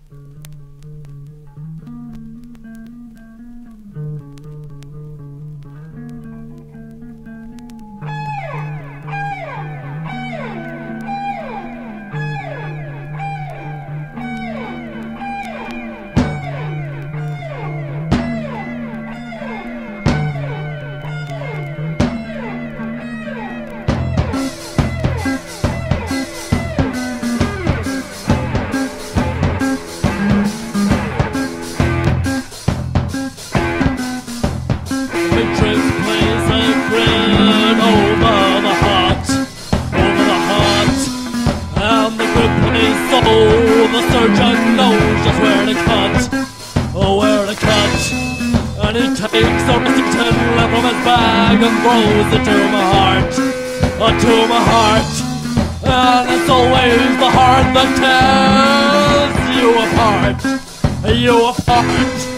The surgeon knows just where to cut, where to cut. And he takes a Remington from his bag and throws it to my heart, to my heart. And it's always the heart that tears you apart, you apart.